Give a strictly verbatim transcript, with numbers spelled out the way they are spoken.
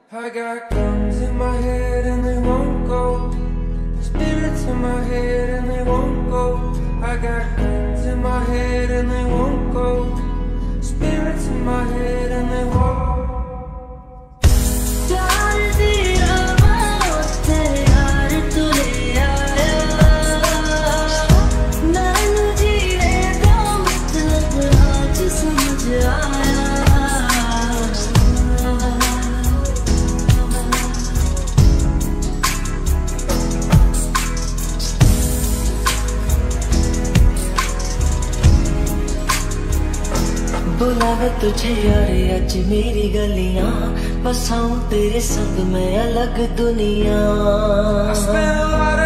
I got guns in my head and they won't go. Spirits in my head and they won't go. I got guns in my head and they won't go. Spirits in my head and they won't go. बुलावे तुझे यार आज मेरी गलियां, बसाऊं तेरे संग में अलग दुनिया।